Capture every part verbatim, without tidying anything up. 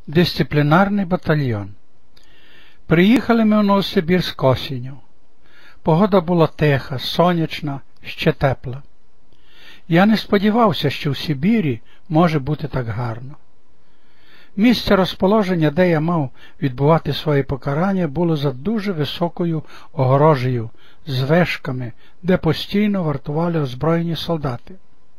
Дисциплінарний батальйон. Приїхали ми в Новосибірськ осінню. Погода була тиха, сонячна, ще тепла. Я не сподівався, що в Сибірі може бути так гарно. Місце розположення, де я мав відбувати своє покарання, було за дуже високою огорожею з вишками, де постійно вартували озброєні солдати.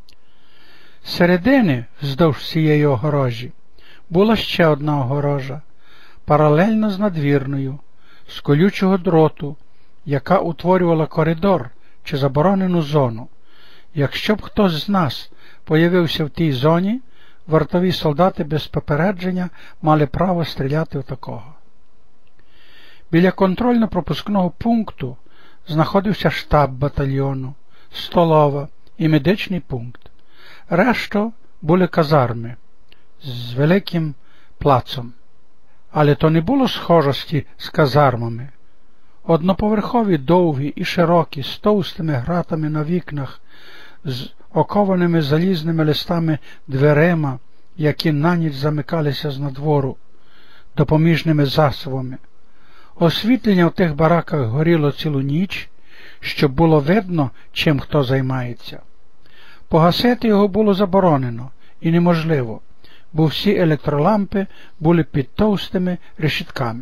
З середини, вздовж цієї огорожі, була ще одна огорожа, паралельно з надвірною, з колючого дроту, яка утворювала коридор чи заборонену зону. Якщо б хтось з нас появився в тій зоні, вартові солдати без попередження мали право стріляти в такого. Біля контрольно-пропускного пункту знаходився штаб батальйону, столова і медичний пункт. Решта були казарми з великим плацом. Але то не було схожості з казармами. Одноповерхові, довгі і широкі, з товстими гратами на вікнах, з окованими залізними листами дверима, які на ніч замикалися з надвору, допоміжними засувами. Освітлення в тих бараках горіло цілу ніч, щоб було видно, чим хто займається. Погасити його було заборонено і неможливо, бо всі електролампи були під товстими решітками.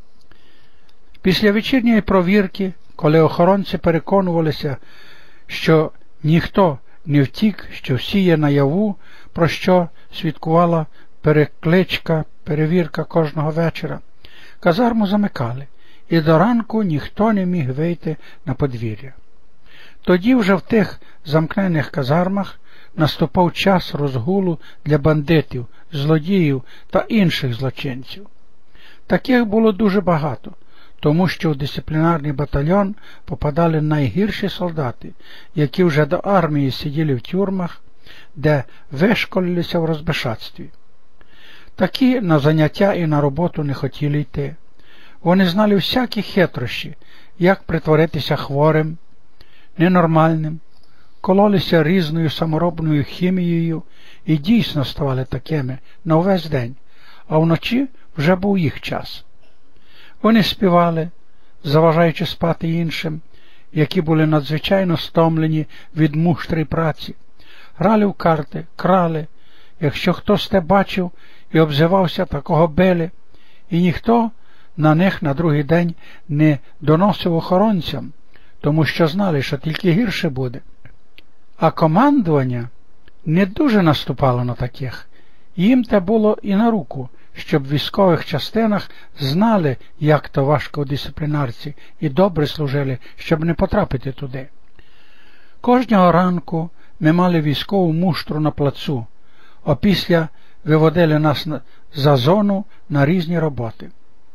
Після вечірньої провірки, коли охоронці переконувалися, що ніхто не втік, що всі є наяву, про що свідкувала перекличка, перевірка кожного вечора, казарму замикали, і до ранку ніхто не міг вийти на подвір'я. Тоді вже в тих замкнених казармах наступав час розгулу для бандитів, злодіїв та інших злочинців. Таких було дуже багато, тому що в дисциплінарний батальйон попадали найгірші солдати, які вже до армії сиділи в тюрмах, де вишколилися в розбишатстві. Такі на заняття і на роботу не хотіли йти. Вони знали всякі хитрощі, як притворитися хворим, ненормальним, кололися різною саморобною хімією і дійсно ставали такими на увесь день, а вночі вже був їх час. Вони співали, заважаючи спати іншим, які були надзвичайно стомлені від муштрої праці, грали в карти, крали, якщо хтось те бачив і обзивався, такого били, і ніхто на них на другий день не доносив охоронцям, тому що знали, що тільки гірше буде. А командування не дуже наступало на таких. Їм те було і на руку, щоб в військових частинах знали, як то важко у дисциплінарці, і добре служили, щоб не потрапити туди. Кожного ранку ми мали військову муштру на плацу, опісля виводили нас за зону на різні роботи.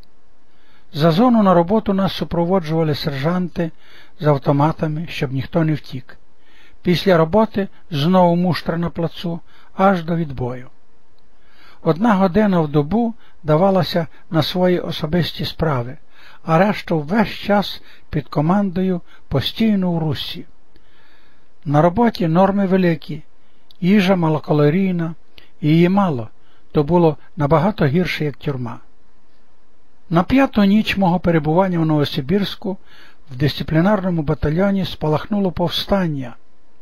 За зону на роботу нас супроводжували сержанти з автоматами, щоб ніхто не втік. Після роботи знову муштра на плацу, аж до відбою. Одна година в добу давалася на свої особисті справи, а решта весь час під командою постійно в русі. На роботі норми великі, їжа малокалорійна, і її мало, то було набагато гірше, як тюрма. На п'яту ніч мого перебування в Новосибірську в дисциплінарному батальйоні спалахнуло повстання.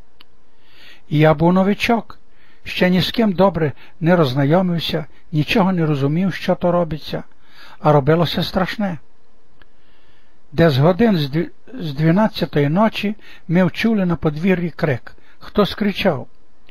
І я був новичок, ще ні з ким добре не роззнайомився, нічого не розумів, що то робиться, а робилося страшне. Десь годин з дванадцятої ночі ми вчули на подвір'ї крик. Хтось кричав: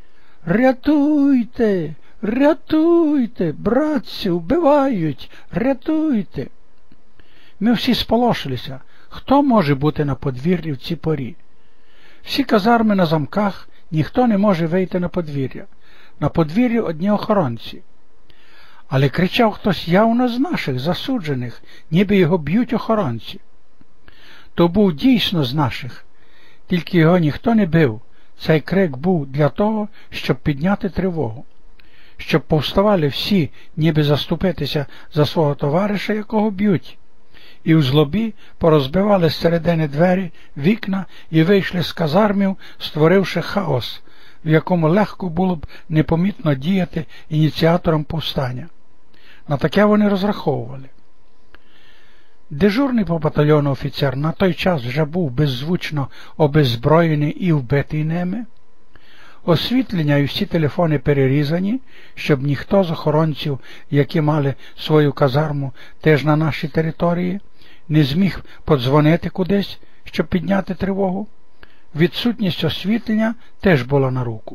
«Рятуйте! Рятуйте! Братці, вбивають! Рятуйте!» Ми всі сполошилися. Хто може бути на подвір'ї в цій порі? Всі казарми на замках, ніхто не може вийти на подвір'я. На подвір'ї одні охоронці. Але кричав хтось явно з наших засуджених, ніби його б'ють охоронці. То був дійсно з наших, тільки його ніхто не бив. Цей крик був для того, щоб підняти тривогу, щоб повставали всі, ніби заступитися за свого товариша, якого б'ють. І в злобі порозбивали з середини двері, вікна і вийшли з казармів, створивши хаос, в якому легко було б непомітно діяти ініціаторам повстання. На таке вони розраховували. Дежурний по батальйону офіцер на той час вже був беззвучно обеззброєний і вбитий ними. Освітлення і всі телефони перерізані, щоб ніхто з охоронців, які мали свою казарму теж на нашій території, не зміг подзвонити кудись, щоб підняти тривогу. Відсутність освітлення теж була на руку.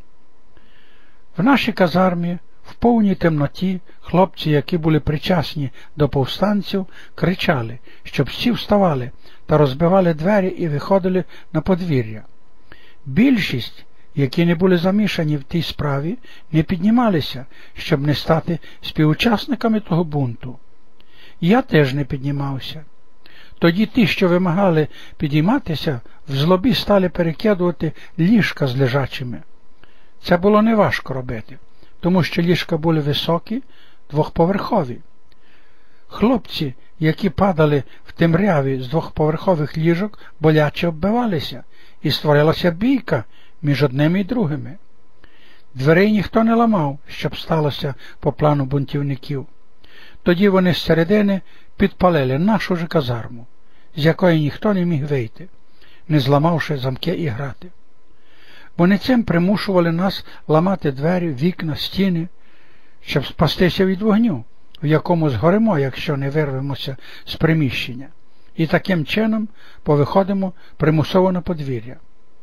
В нашій казармі в повній темноті хлопці, які були причасні до повстанців, кричали, щоб всі вставали та розбивали двері і виходили на подвір'я. Більшість, які не були замішані в тій справі, не піднімалися, щоб не стати співучасниками того бунту. Я теж не піднімався. Тоді ті, що вимагали підійматися, в злобі стали перекидувати ліжка з лежачими. Це було неважко робити, тому що ліжка були високі, двохповерхові. Хлопці, які падали в темряві з двохповерхових ліжок, боляче оббивалися, і створилася бійка між одними і другими. Дверей ніхто не ламав, щоб сталося по плану бунтівників. Тоді вони зсередини підпалили нашу же казарму, з якої ніхто не міг вийти, не зламавши замки і грати. Вони цим примушували нас ламати двері, вікна, стіни, щоб спастися від вогню, в якому згоримо, якщо не вирвемося з приміщення, і таким чином повиходимо примусово на подвір'я.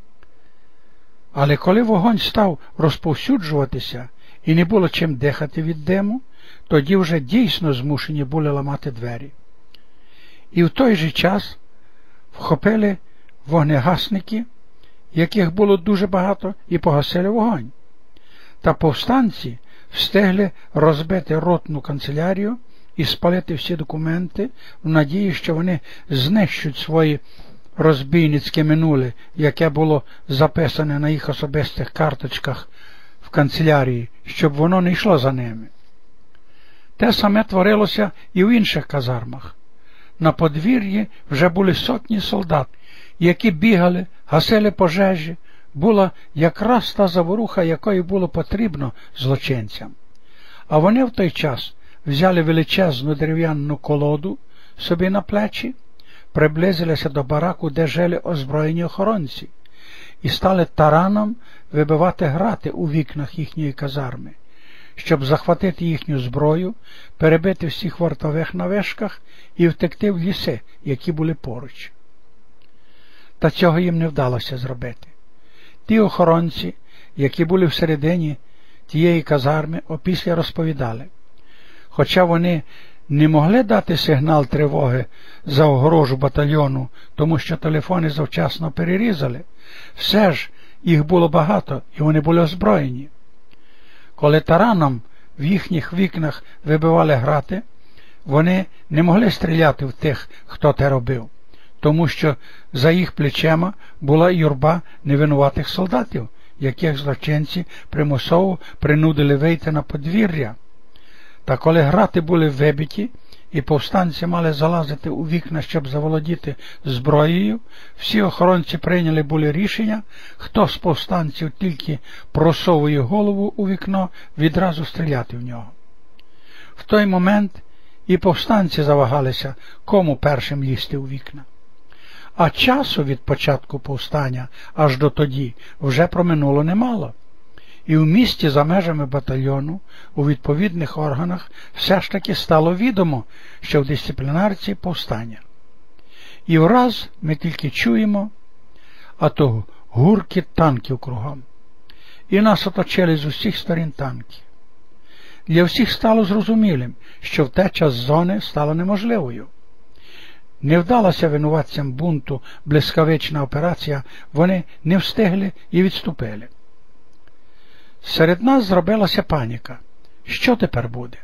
Але коли вогонь став розповсюджуватися і не було чим дихати від диму, тоді вже дійсно змушені були ламати двері. І в той же час вхопили вогнегасники, яких було дуже багато, і погасили вогонь. Та повстанці встигли розбити ротну канцелярію і спалити всі документи в надії, що вони знищать свої розбійницьке минуле, яке було записане на їх особистих карточках в канцелярії, щоб воно не йшло за ними. Те саме творилося і в інших казармах. На подвір'ї вже були сотні солдат, які бігали, гасили пожежі. Була якраз та заворуха, якої було потрібно злочинцям. А вони в той час взяли величезну дерев'яну колоду собі на плечі, приблизилися до бараку, де жили озброєні охоронці, і стали тараном вибивати грати у вікнах їхньої казарми, щоб захватити їхню зброю, перебити всіх вартових на вишках і втекти в ліси, які були поруч. Та цього їм не вдалося зробити. Ті охоронці, які були всередині тієї казарми, опісля розповідали. Хоча вони не могли дати сигнал тривоги за огорожу батальйону, тому що телефони завчасно перерізали, все ж їх було багато, і вони були озброєні. Коли тараном в їхніх вікнах вибивали грати, вони не могли стріляти в тих, хто те робив, тому що за їх плечима була юрба невинуватих солдатів, яких злочинці примусово принудили вийти на подвір'я. Та коли грати були вибиті, і повстанці мали залазити у вікна, щоб заволодіти зброєю, всі охоронці прийняли були рішення, хто з повстанців тільки просовує голову у вікно, відразу стріляти в нього. В той момент і повстанці завагалися, кому першим лізти у вікна. А часу від початку повстання аж до тоді вже проминуло немало. І в місті за межами батальйону у відповідних органах все ж таки стало відомо, що в дисциплінарці повстання. І враз ми тільки чуємо, а то гуркіт танків кругом. І нас оточили з усіх сторін танки. Для всіх стало зрозумілим, що втеча з зони стала неможливою. Не вдалася винуватцям бунту блискавична операція, вони не встигли і відступили. Серед нас зробилася паніка. Що тепер буде?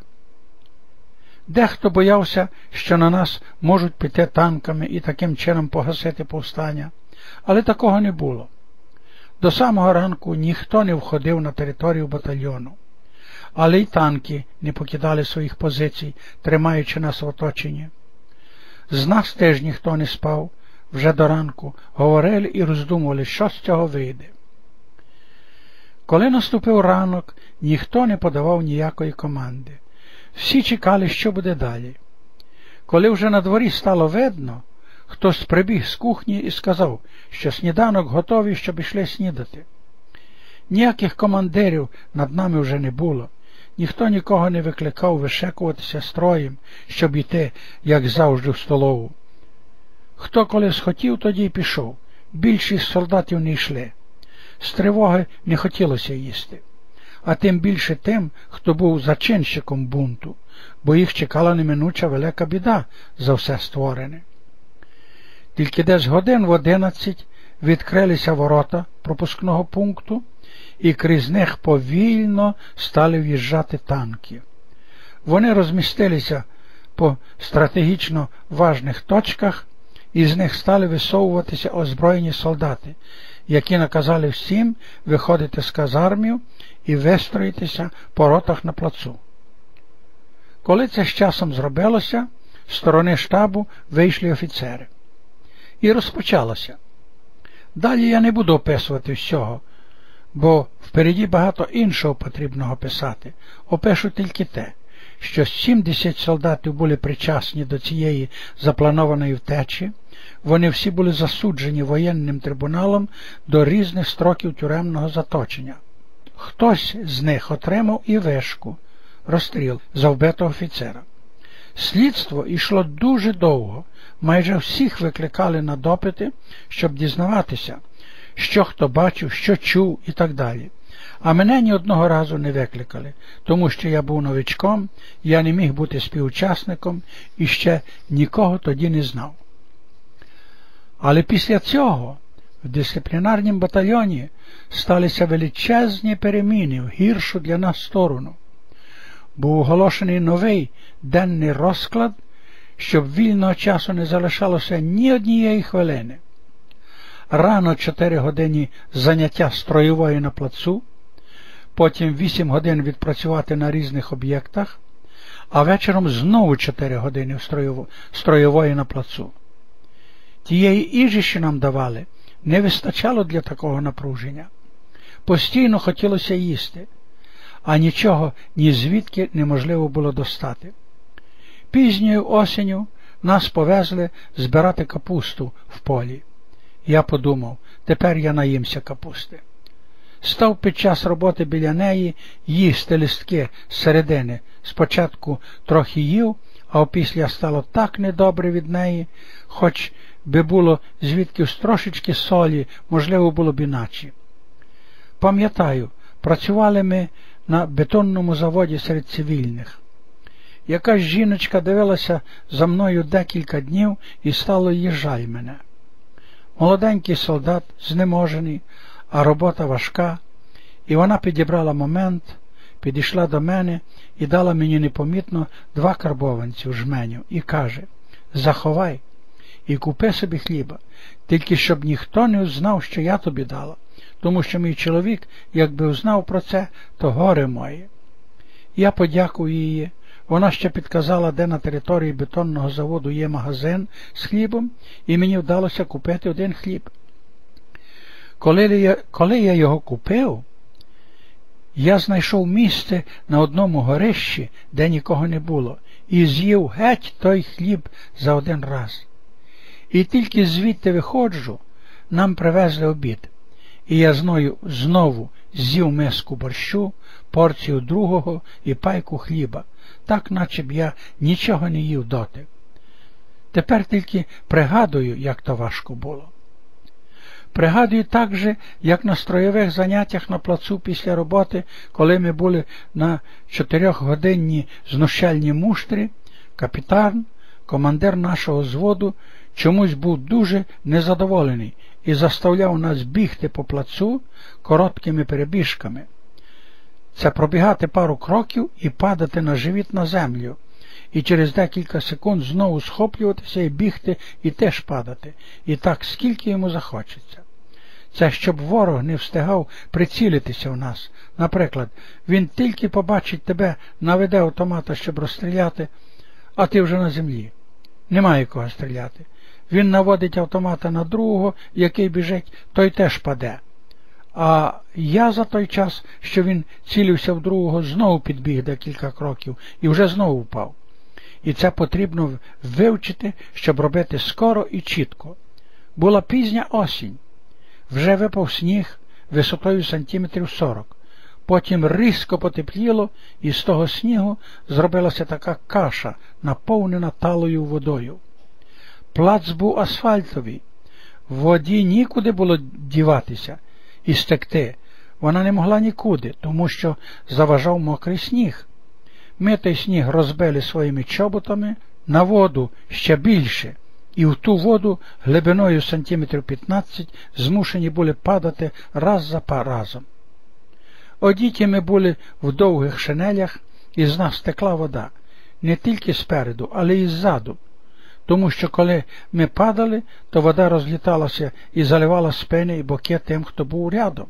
Дехто боявся, що на нас можуть піти танками і таким чином погасити повстання, але такого не було. До самого ранку ніхто не входив на територію батальйону, але й танки не покидали своїх позицій, тримаючи нас в оточенні. З нас теж ніхто не спав, вже до ранку говорили і роздумували, що з цього вийде. Коли наступив ранок, ніхто не подавав ніякої команди. Всі чекали, що буде далі. Коли вже на дворі стало видно, хтось прибіг з кухні і сказав, що сніданок готовий, щоб ішли снідати. Ніяких командирів над нами вже не було. Ніхто нікого не викликав вишекуватися строєм, щоб йти, як завжди, в столову. Хто коли схотів, тоді й пішов. Більшість солдатів не йшли. З тривоги не хотілося їсти. А тим більше тим, хто був зачинщиком бунту, бо їх чекала неминуча велика біда за все створене. Тільки десь годин в одинадцять відкрилися ворота пропускного пункту, і крізь них повільно стали в'їжджати танки. Вони розмістилися по стратегічно важних точках, і з них стали висовуватися озброєні солдати, які наказали всім виходити з казармів і вистроїтися по ротах на плацу. Коли це з часом зробилося, з сторони штабу вийшли офіцери. І розпочалося. Далі я не буду описувати всього, бо впереді багато іншого потрібного писати. Опишу тільки те, що сімдесят солдатів були причасні до цієї запланованої втечі. Вони всі були засуджені воєнним трибуналом до різних строків тюремного заточення. Хтось з них отримав і вишку, розстріл за вбитого офіцера. Слідство йшло дуже довго, майже всіх викликали на допити, щоб дізнаватися, що хто бачив, що чув і так далі. А мене ні одного разу не викликали, тому що я був новичком, я не міг бути співучасником і ще нікого тоді не знав. Але після цього в дисциплінарному батальйоні сталися величезні переміни в гіршу для нас сторону. Був оголошений новий денний розклад, щоб вільного часу не залишалося ні однієї хвилини. Рано чотири години заняття строєвої на плацу, потім вісім годин відпрацювати на різних об'єктах, а вечором знову чотири години строєвої на плацу. Тієї їжі, що нам давали, не вистачало для такого напруження. Постійно хотілося їсти, а нічого ні звідки неможливо було достати. Пізньою осінню нас повезли збирати капусту в полі. Я подумав, тепер я наїмся капусти. Став під час роботи біля неї їсти листки з середини. Спочатку трохи їв, а опісля стало так недобре від неї, хоч би було звідкись трошечки солі, можливо, було б іначе. Пам'ятаю, працювали ми на бетонному заводі серед цивільних. Якась жіночка дивилася за мною декілька днів і стало їй жаль мене. Молоденький солдат, знеможений, а робота важка, і вона підібрала момент, підійшла до мене і дала мені непомітно два карбованці в жменю і каже: «Заховай і купи собі хліба, тільки щоб ніхто не узнав, що я тобі дала, тому що мій чоловік, якби узнав про це, то горе моє». Я подякував її. Вона ще підказала, де на території бетонного заводу є магазин з хлібом, і мені вдалося купити один хліб. Коли я, коли я його купив, я знайшов місце на одному горищі, де нікого не було, і з'їв геть той хліб за один раз. І тільки звідти виходжу, нам привезли обід, і я зною знову з'їв миску борщу, порцію другого і пайку хліба, так наче б я нічого не їв доти. Тепер тільки пригадую, як то важко було. Пригадую так же, як на строєвих заняттях на плацу після роботи, коли ми були на чотирьохгодинній знущальній муштрі, капітан, командир нашого зводу, чомусь був дуже незадоволений і заставляв нас бігти по плацу короткими перебіжками. Це пробігати пару кроків і падати на живіт на землю, і через декілька секунд знову схоплюватися і бігти і теж падати, і так скільки йому захочеться. Це щоб ворог не встигав прицілитися в нас. Наприклад, він тільки побачить тебе, наведе автомата, щоб розстріляти, а ти вже на землі. Немає кого стріляти. Він наводить автомата на другого, який біжить, той теж паде. А я за той час, що він цілився в другого, знову підбіг декілька кроків і вже знову впав. І це потрібно вивчити, щоб робити скоро і чітко. Була пізня осінь. Вже випав сніг висотою сантиметрів сорок. Потім різко потепліло, і з того снігу зробилася така каша, наповнена талою водою. Плац був асфальтовий. В воді нікуди було діватися і стекти. Вона не могла нікуди, тому що заважав мокрий сніг. Ми той сніг розбили своїми чоботами, на воду ще більше, і в ту воду глибиною сантиметрів п'ятнадцять змушені були падати раз за разом. Одіті ми були в довгих шинелях, і з нас текла вода, не тільки спереду, але й ззаду, тому що коли ми падали, то вода розліталася і заливала спини і боки тим, хто був рядом.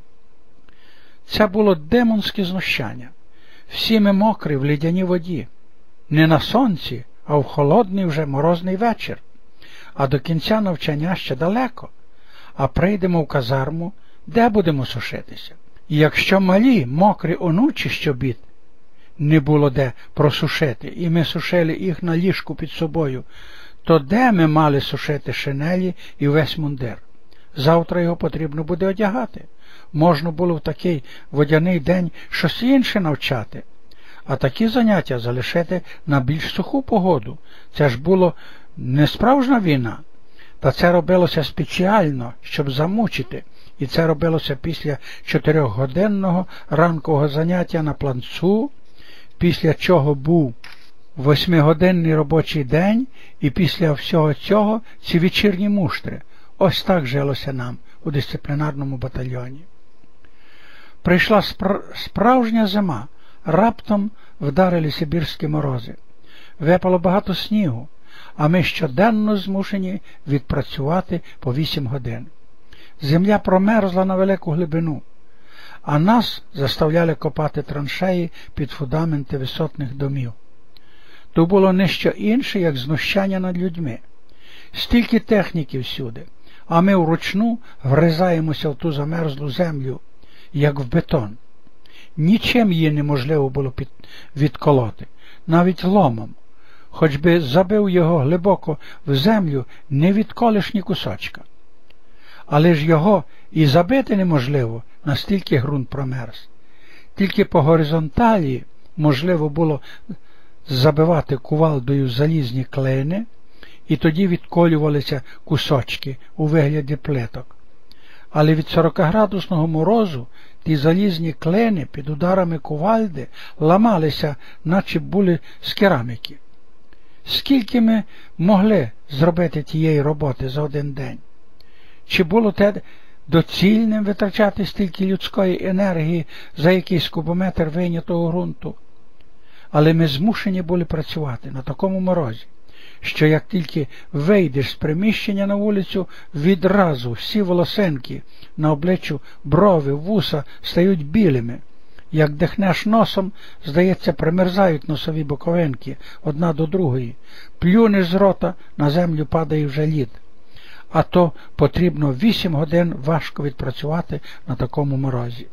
Це було демонське знущання. Всі ми мокрі в лідяній воді, не на сонці, а в холодний вже морозний вечір. А до кінця навчання ще далеко, а прийдемо в казарму, де будемо сушитися? І якщо малі, мокрі онучі щобіт не було де просушити, і ми сушили їх на ліжку під собою, то де ми мали сушити шинелі і весь мундир? Завтра його потрібно буде одягати. Можна було в такий водяний день щось інше навчати, а такі заняття залишити на більш суху погоду. Це ж було не справжня війна, та це робилося спеціально, щоб замучити, і це робилося після чотирьохгодинного ранкового заняття на планцу, після чого був восьмигодинний робочий день, і після всього цього ці вечірні муштри. Ось так жилося нам у дисциплінарному батальйоні. Прийшла спр... справжня зима, раптом вдарили сибірські морози. Випало багато снігу, а ми щоденно змушені відпрацювати по вісім годин. Земля промерзла на велику глибину, а нас заставляли копати траншеї під фундаменти висотних домів. То було не що інше, як знущання над людьми. Стільки техніки всюди, а ми вручну вризаємося в ту замерзлу землю, як в бетон. Нічим її неможливо було під... відколоти, навіть ломом. Хоч би забив його глибоко в землю, не відколиш ні кусочка. Але ж його і забити неможливо, настільки ґрунт промерз. Тільки по горизонталі можливо було забивати кувалдою залізні клини, і тоді відколювалися кусочки у вигляді плиток. Але від сорокаградусного морозу ті залізні клини під ударами кувалди ламалися, наче були з кераміки. Скільки ми могли зробити тієї роботи за один день? Чи було те доцільним витрачати стільки людської енергії за якийсь кубометр вийнятого ґрунту? Але ми змушені були працювати на такому морозі, що як тільки вийдеш з приміщення на вулицю, відразу всі волосинки на обличчю, брови, вуса стають білими. Як дихнеш носом, здається, примерзають носові боковинки одна до другої. Плюнеш з рота, на землю падає вже лід. А то потрібно вісім годин важко відпрацювати на такому морозі.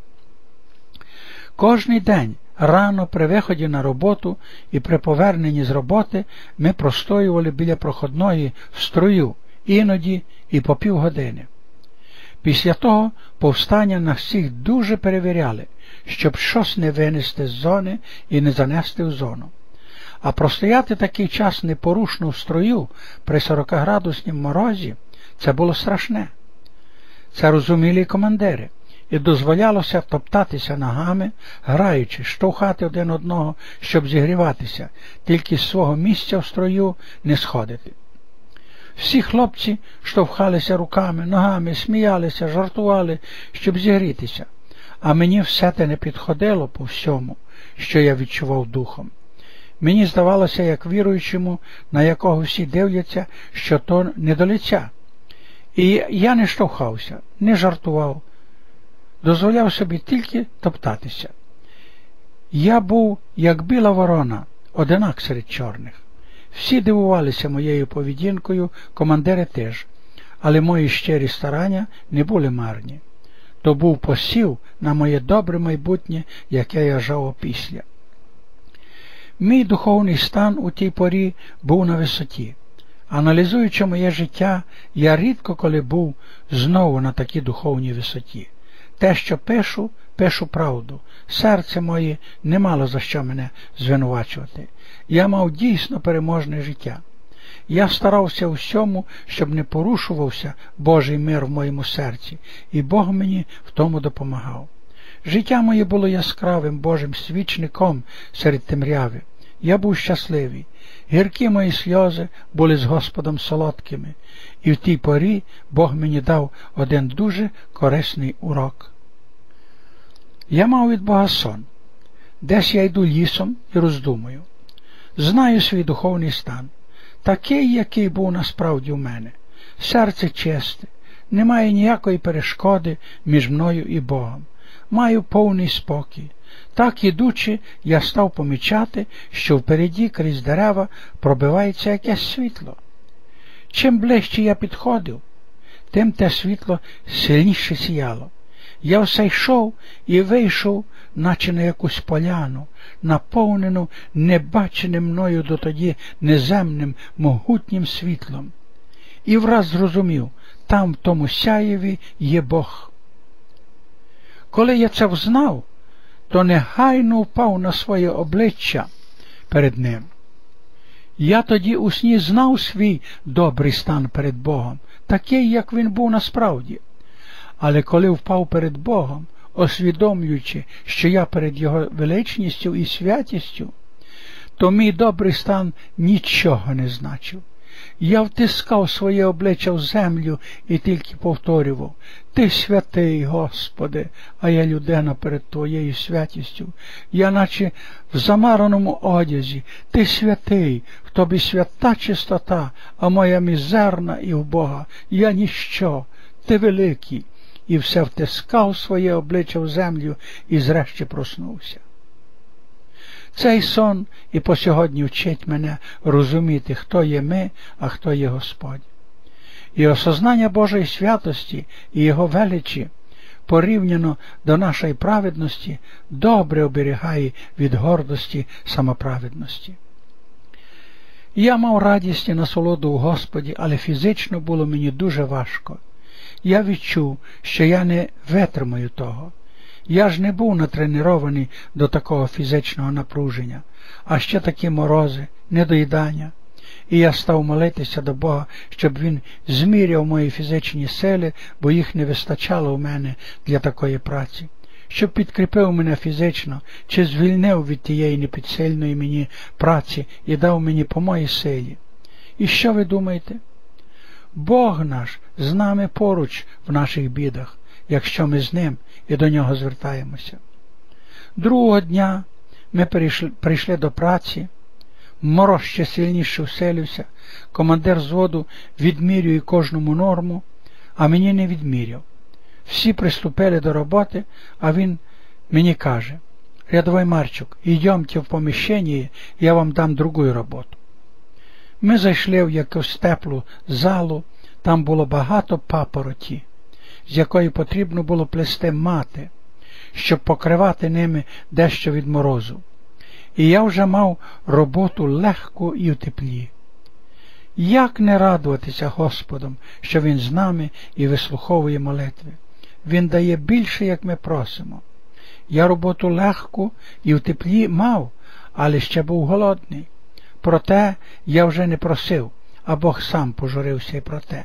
Кожний день рано при виході на роботу і при поверненні з роботи ми простоювали біля проходної в строю, іноді і по півгодини. Після того повстання нас всіх дуже перевіряли, щоб щось не винести з зони і не занести в зону. А простояти такий час непорушно в строю при сорокаградуснім морозі – це було страшне. Це розуміли командири, і дозволялося топтатися ногами, граючи, штовхати один одного, щоб зігріватися, тільки з свого місця в строю не сходити. Всі хлопці штовхалися руками, ногами, сміялися, жартували, щоб зігрітися, а мені все те не підходило по всьому, що я відчував духом. Мені здавалося, як віруючому, на якого всі дивляться, що то не до лиця. І я не штовхався, не жартував, дозволяв собі тільки топтатися. Я був, як біла ворона, одинак серед чорних. Всі дивувалися моєю поведінкою, командири теж, але мої щирі старання не були марні. то був посів на моє добре майбутнє, яке я жав опісля. Мій духовний стан у тій порі був на висоті. Аналізуючи моє життя, я рідко коли був знову на такій духовній висоті. Те, що пишу, пишу правду. Серце моє не мало за що мене звинувачувати. Я мав дійсно переможне життя. Я старався у всьому, щоб не порушувався Божий мир в моєму серці, і Бог мені в тому допомагав. Життя моє було яскравим Божим свічником серед темряви. Я був щасливий. Гіркі мої сльози були з Господом солодкими, і в тій порі Бог мені дав один дуже корисний урок. Я мав від Бога сон. Десь я йду лісом і роздумую. Знаю свій духовний стан, такий, який був насправді в мене. Серце чисте, немає ніякої перешкоди між мною і Богом. Маю повний спокій. Так, ідучи, я став помічати, що впереді крізь дерева пробивається якесь світло. Чим ближче я підходив, тим те світло сильніше сіяло. Я все йшов і вийшов, наче на якусь поляну, наповнену небаченим мною дотоді неземним могутнім світлом. І враз зрозумів, там в тому сяєві є Бог. Коли я це взнав, то негайно впав на своє обличчя перед ним. Я тоді у сні знав свій добрий стан перед Богом, такий, як він був насправді. Але коли впав перед Богом, усвідомлюючи, що я перед Його величністю і святістю, то мій добрий стан нічого не значив. Я втискав своє обличчя в землю і тільки повторював: «Ти святий, Господи, а я людина перед Твоєю святістю. Я наче в замараному одязі. Ти святий, в Тобі свята чистота, а моя мізерна і вбога. Я ніщо, Ти великий». І все втискав своє обличчя в землю і зрешті проснувся. Цей сон і по сьогодні вчить мене розуміти, хто є ми, а хто є Господь. І осознання Божої святості і Його величі, порівняно до нашої праведності, добре оберігає від гордості самоправедності. Я мав радість і насолоду у Господі, але фізично було мені дуже важко. Я відчув, що я не витримаю того. Я ж не був натренований до такого фізичного напруження, а ще такі морози, недоїдання. І я став молитися до Бога, щоб Він зміряв мої фізичні сили, бо їх не вистачало у мене для такої праці. Щоб підкріпив мене фізично, чи звільнив від тієї непідсильної мені праці і дав мені по моїй силі. І що ви думаєте? Бог наш з нами поруч в наших бідах, якщо ми з Ним і до Нього звертаємося. Другого дня ми прийшли, прийшли до праці, мороз ще сильніше всилився, командир взводу відмірює кожному норму, а мені не відміряв. Всі приступили до роботи, а він мені каже: «Рядовой Марчук, йдемте в поміщення, я вам дам другу роботу». Ми зайшли в якусь теплу залу, там було багато папороті, з якої потрібно було плести мати, щоб покривати ними дещо від морозу. І я вже мав роботу легку і в теплі. Як не радуватися Господом, що Він з нами і вислуховує молитви? Він дає більше, як ми просимо. Я роботу легку і в теплі мав, але ще був голодний. Проте я вже не просив, а Бог сам пожурився і про те.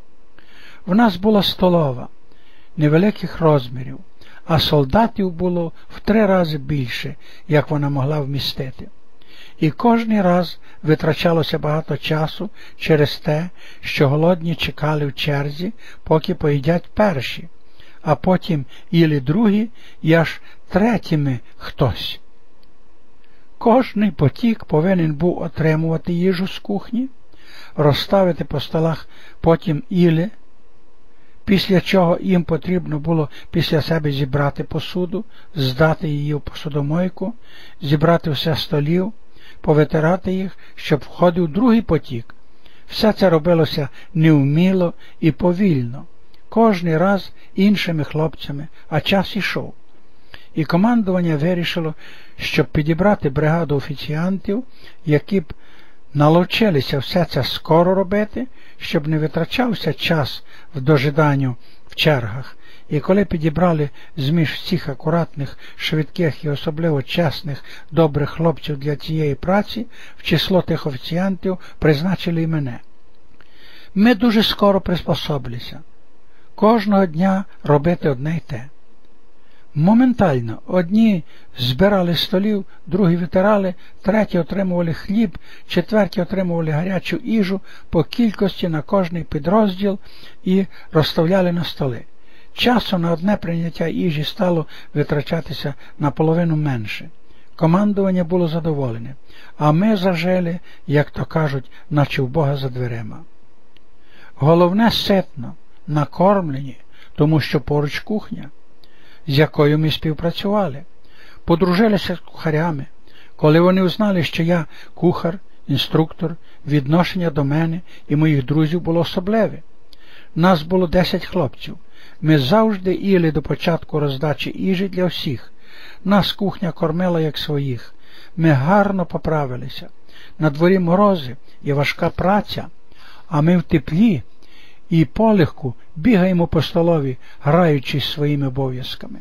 В нас була столова, невеликих розмірів, а солдатів було в три рази більше, як вона могла вмістити. І кожний раз витрачалося багато часу через те, що голодні чекали в черзі, поки поїдять перші, а потім їли другі і аж третіми хтось. Кожний потік повинен був отримувати їжу з кухні, розставити по столах потім їли, після чого їм потрібно було після себе зібрати посуду, здати її в посудомойку, зібрати все столів, повитирати їх, щоб входив другий потік. Все це робилося невміло і повільно. кожний раз іншими хлопцями, а час ішов. І командування вирішило, щоб підібрати бригаду офіціантів, які б наловчилися все це скоро робити, щоб не витрачався час в дожиданню в чергах. І коли підібрали зміж всіх акуратних, швидких і особливо чесних, добрих хлопців для цієї праці, в число тих офіціантів призначили і мене. Ми дуже скоро приспособилися. Кожного дня робити одне й те. Моментально одні збирали столів, другі витирали, треті отримували хліб, четверті отримували гарячу їжу по кількості на кожний підрозділ і розставляли на столи. Часу на одне прийняття їжі стало витрачатися наполовину менше. Командування було задоволене, а ми зажили, як то кажуть, наче в Бога за дверима. Головне ситно, накормлені, тому що поруч кухня, з якою ми співпрацювали. Подружилися з кухарями. Коли вони узнали, що я кухар, інструктор, відношення до мене і моїх друзів було особливе. Нас було десять хлопців. Ми завжди їли до початку роздачі їжі для всіх. Нас кухня кормила як своїх. Ми гарно поправилися. На дворі морози і важка праця, а ми в теплі і полегку бігаємо по столові, граючись своїми обов'язками.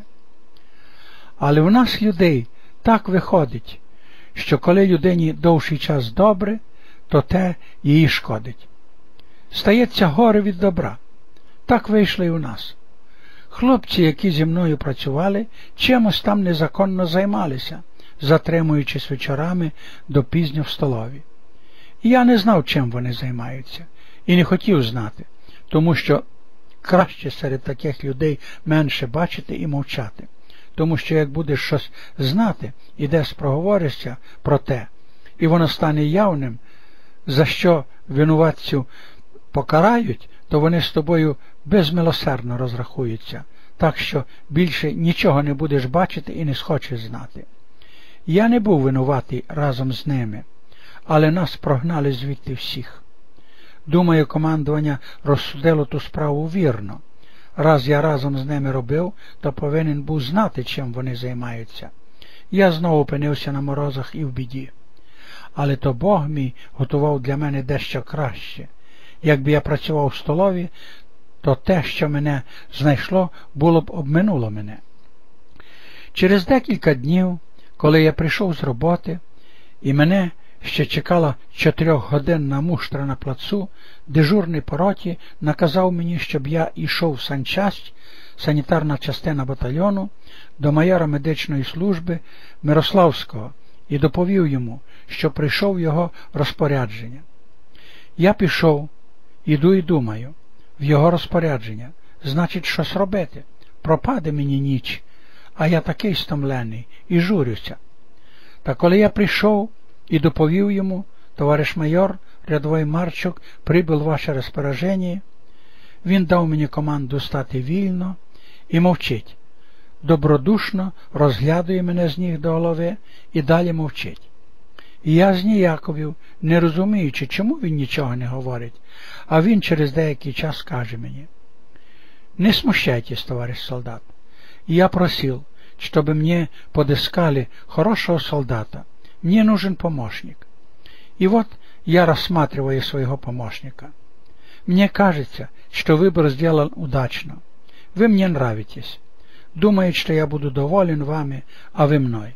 Але в нас, людей, так виходить, що коли людині довший час добре, то те її шкодить. Стається горе від добра. Так вийшло і у нас. Хлопці, які зі мною працювали, чимось там незаконно займалися, затримуючись вечорами до пізньо в столові. І я не знав, чим вони займаються, і не хотів знати, тому що краще серед таких людей менше бачити і мовчати. Тому що як будеш щось знати і десь проговоришся про те, і воно стане явним, за що винуватцю покарають, то вони з тобою безмилосердно розрахуються, так що більше нічого не будеш бачити і не схочеш знати. Я не був винуватий разом з ними, але нас прогнали звідти всіх. Думаю, командування розсудило ту справу вірно. Раз я разом з ними робив, то повинен був знати, чим вони займаються. Я знову опинився на морозах і в біді. Але то Бог мій готував для мене дещо краще. Якби я працював в столові, то те, що мене знайшло, було б обминуло мене. Через декілька днів, коли я прийшов з роботи, і мене ще чекала чотирьохгодинна муштра на плацу, дежурний по роті наказав мені, щоб я йшов в санчасть, санітарна частина батальйону, до майора медичної служби Мирославського і доповів йому, що прийшов його розпорядження. Я пішов, іду і думаю, в його розпорядження, значить щось робити, пропаде мені ніч, а я такий стомлений і журюся. Та коли я прийшов і доповів йому, товариш майор, рядовий Марчук, прибув ваше розпорядження, він дав мені команду стати вільно і мовчить. Добродушно розглядує мене з ніг до голови і далі мовчить. І я зніяковів, не розуміючи, чому він нічого не говорить, а він через деякий час каже мені: «Не смущайтесь, товарищ солдат. Я просил, чтобы мне подыскали хорошего солдата. Мне нужен помощник. И вот я рассматриваю своего помощника. Мне кажется, что выбор сделан удачно. Вы мне нравитесь. Думает, что я буду доволен вами, а вы мной.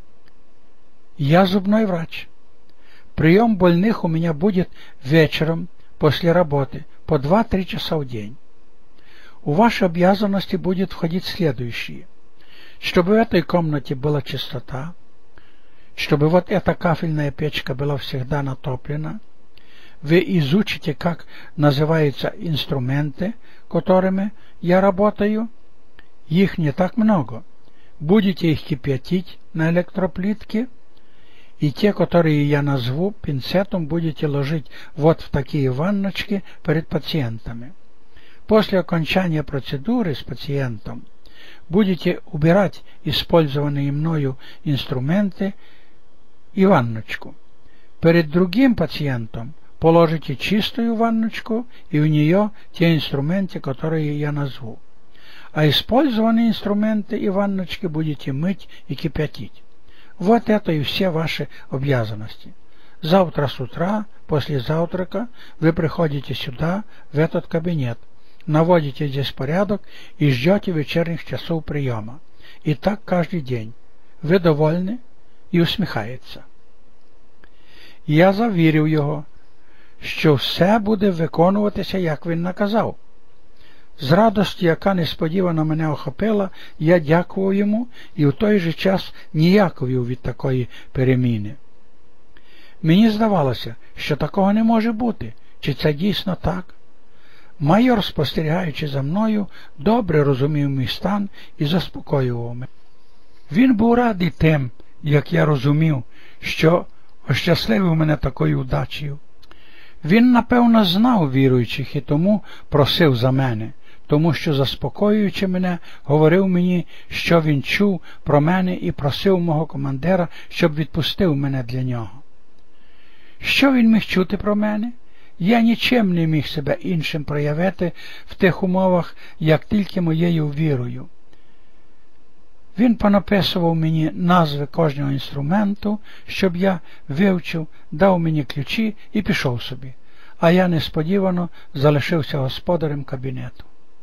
Я зубной врач. Прием больных у меня будет вечером после работы по два-три часа в день. У ваши обязанности будет входить следующие. Чтобы в этой комнате была чистота, чтобы вот эта кафельная печка была всегда натоплена. Вы изучите, как называются инструменты, которыми я работаю. Их не так много. Будете их кипятить на электроплитке, и те, которые я назову, пинцетом будете ложить вот в такие ванночки перед пациентами. После окончания процедуры с пациентом будете убирать использованные мною инструменты и ванночку. Перед другим пациентом положите чистую ванночку и в нее те инструменты, которые я назву. А использованные инструменты и ванночки будете мыть и кипятить. Вот это и все ваши обязанности. Завтра с утра, после завтрака, вы приходите сюда, в этот кабинет, наводите здесь порядок и ждете вечерних часов приема. И так каждый день. Ви довольні? І усміхається. Я завірив його, що все буде виконуватися, як він наказав. З радості, яка несподівано мене охопила, я дякував йому і в той же час ніяковів від такої переміни. Мені здавалося, що такого не може бути, чи це дійсно так. Майор, спостерігаючи за мною, добре розумів мій стан і заспокоював мене. Він був радий тим, як я розумів, що ощасливив мене такою удачею. Він, напевно, знав віруючих і тому просив за мене, тому що, заспокоюючи мене, говорив мені, що він чув про мене і просив мого командира, щоб відпустив мене для нього. Що він міг чути про мене? Я нічим не міг себе іншим проявити в тих умовах, як тільки моєю вірою. Він понаписував мені назви кожного інструменту, щоб я вивчив, дав мені ключі і пішов собі, а я несподівано залишився господарем кабінету.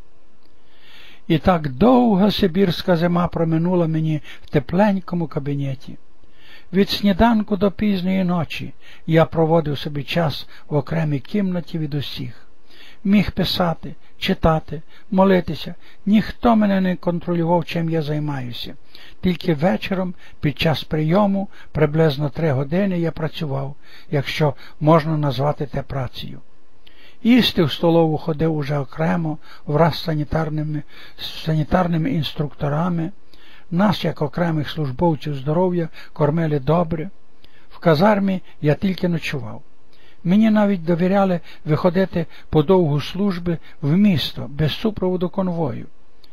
І так довга сибірська зима проминула мені в тепленькому кабінеті. Від сніданку до пізньої ночі я проводив собі час в окремій кімнаті від усіх. Міг писати, читати, молитися. Ніхто мене не контролював, чим я займаюся. Тільки вечором, під час прийому, приблизно три години я працював, якщо можна назвати те працею. Їсти в столову ходив уже окремо, враз з санітарними, санітарними інструкторами. Нас, як окремих службовців здоров'я, кормили добре. В казармі я тільки ночував. Мені навіть довіряли виходити по довгу служби в місто, без супроводу конвою.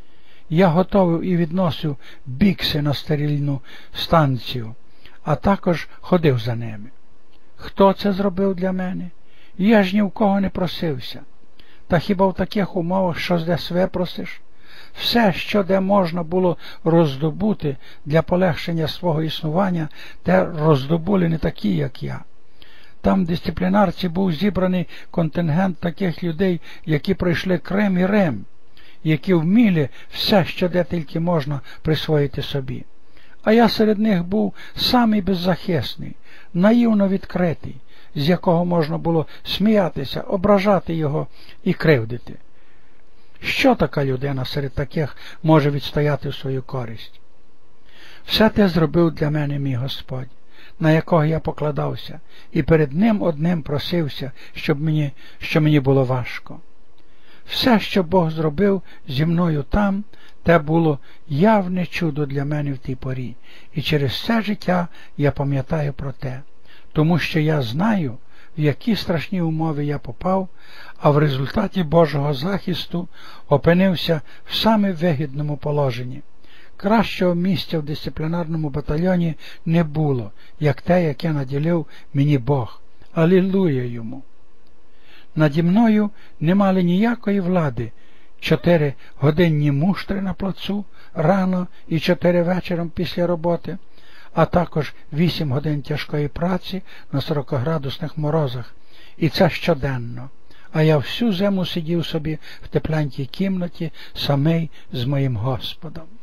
Я готовив і відносив бікси на стерильну станцію, а також ходив за ними. Хто це зробив для мене? Я ж ні в кого не просився. Та хіба в таких умовах щось десь випросиш? Все, що де можна було роздобути для полегшення свого існування, те роздобули не такі, як я. Там в дисциплінарці був зібраний контингент таких людей, які пройшли Крим і Рим, які вміли все, що де тільки можна присвоїти собі. А я серед них був самий беззахисний, наївно відкритий, з якого можна було сміятися, ображати його і кривдити. Що така людина серед таких може відстояти в свою користь? Все те зробив для мене мій Господь, на якого я покладався, і перед ним одним просився, щоб мені, що мені було важко. Все, що Бог зробив зі мною там, те було явне чудо для мене в тій порі, і через все життя я пам'ятаю про те, тому що я знаю, в які страшні умови я попав, а в результаті Божого захисту опинився в саме вигідному положенні. Кращого місця в дисциплінарному батальйоні не було, як те, яке наділив мені Бог. Алілуя йому! Наді мною не мали ніякої влади чотири годинні муштри на плацу рано і чотири вечором після роботи, а також вісім годин тяжкої праці на сорокаградусних морозах. І це щоденно. А я всю зиму сидів собі в тепленькій кімнаті, самий з моїм Господом.